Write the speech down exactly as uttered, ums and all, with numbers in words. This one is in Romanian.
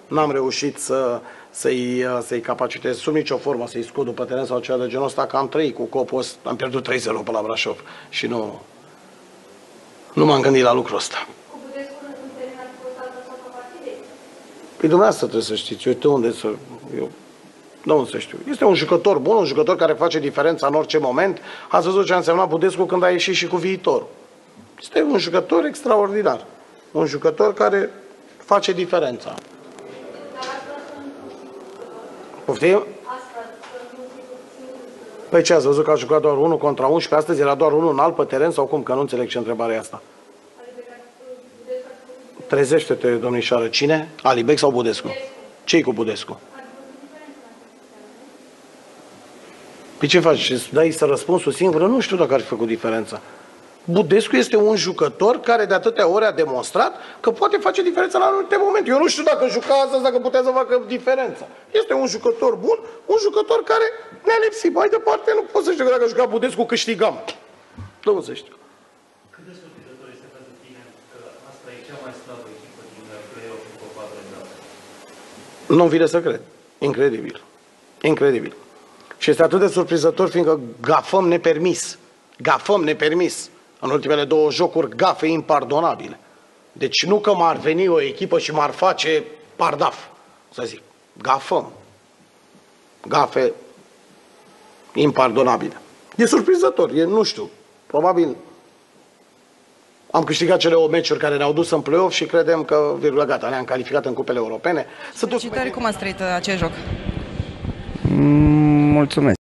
n-am reușit să, să-i, să-i capacitez sub nicio formă, să-i scot după teren sau ceva de genul ăsta, că am trăit cu Copos, am pierdut trei zero pe la Brașov și nu, nu m-am gândit la lucrul ăsta. Păi dumneavoastră trebuie să știți, eu de unde să... Eu, de unde să știu? Este un jucător bun, un jucător care face diferența în orice moment. Ați văzut ce a însemnat Budescu când a ieșit și cu Viitorul. Este un jucător extraordinar. Un jucător care face diferența. Poftim? Păi ce, ați văzut că a jucat doar unul contra unsprezece? Astăzi era doar unul înalt pe teren sau cum? Că nu înțeleg ce întrebare e asta. Trezește-te, domnișoară. Cine? Alibec sau Budescu? Ce-i cu Budescu? Păi ce faci? Îți dai să răspunsul singur? Nu știu dacă ar fi făcut diferența. Budescu este un jucător care de atâtea ori a demonstrat că poate face diferența la anumite momente. Eu nu știu dacă juca astăzi, dacă putea să facă diferența. Este un jucător bun, un jucător care ne-a lipsit. Mai departe, nu pot să știu că dacă juca Budescu câștigam. Nu să știu. Cât de surprinzător este pentru tine că asta e cea mai slabă echipă din play-off în Copa Dreapta? Nu-mi vine să cred. Incredibil. Incredibil. Și este atât de surprinzător, fiindcă gafăm nepermis. Gafăm nepermis. În ultimele două jocuri, gafe impardonabile. Deci nu că m-ar veni o echipă și m-ar face pardaf, să zic. Gafăm. Gafe impardonabile. E surprinzător, e, nu știu. Probabil am câștigat cele opt meciuri care ne-au dus în play-off și credem că, virgulă, gata, ne-am calificat în cupele europene. Felicitări, cum ați trăit acest joc? Mulțumesc.